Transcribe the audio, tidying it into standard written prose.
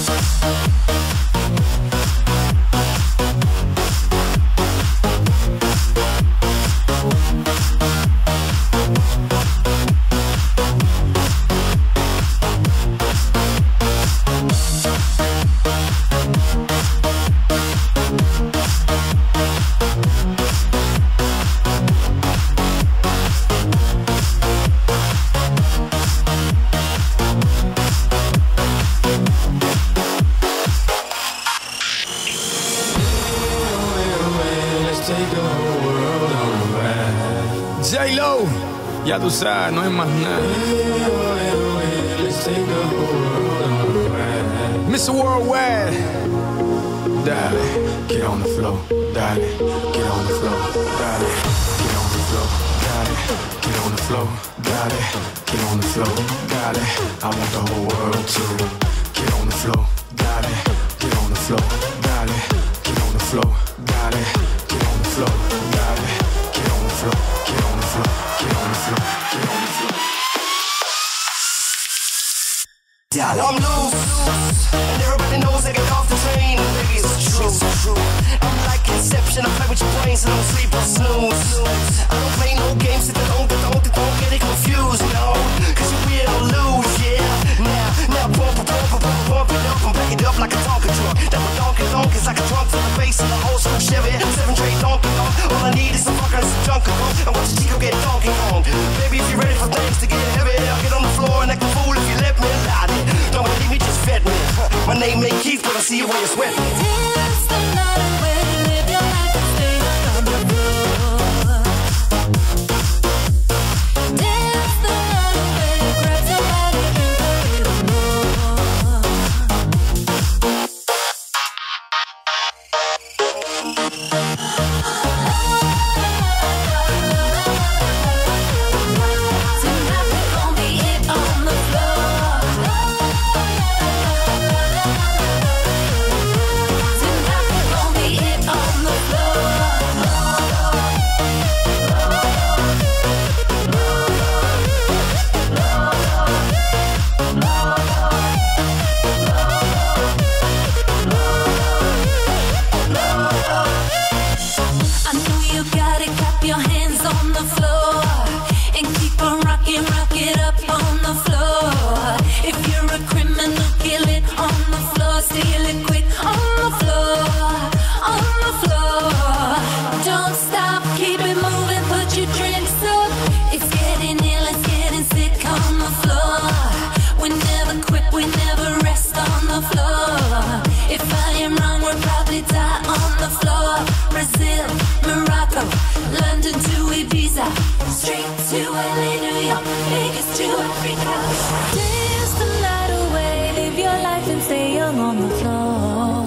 J-Lo, ya tú sabes, no hay más nada. Mr. Worldwide, dale, get on the floor, dale, get on the floor, dale, get on the floor, dale, get on the floor, dale, get on the floor, dale. I want the whole world to get on the floor, dale, get on the floor, dale, get on the floor, dale, get on the floor, dale, get on the floor, get on the floor, get on the floor, get on the floor. I'm loose, and everybody knows I get off the train. Baby, it's true. I'm like Inception, I play with your brains, and I don't sleep or snooze. I don't play no games if I don't get it confused, no. Cause you will lose, yeah. Now pump it up and back it up like a Tonka truck. That my donk is like a trunk for the face of the old school Chevy. 7 tray Donkey Kong. All I need is some fuckers and junk along. And watch the Chico get Donkey Kong. Baby, if you're ready for things to get heavy, I'll get on the floor and act a fool if you let me lie. Don't believe me, just vet me. My name ain't Keith, but I see you when you're sweating. Dance the night away, live your life and stay on the floor. Dance the night away, grab somebody and play a little more. Tonight we're gonna be it on the floor. Rock it up on the floor. If you're a criminal, kill it on the floor. Steal it quick on the floor, on the floor. Don't stop, keep it moving, put your drinks up. It's getting ill, it's getting sick on the floor. We never quit, we never rest on the floor. If I am wrong, we'll probably die on the floor. Brazil, Morocco, London to Ibiza, straight to LA, New York, Vegas to Africa. Dance the night away, live your life and stay young on the floor.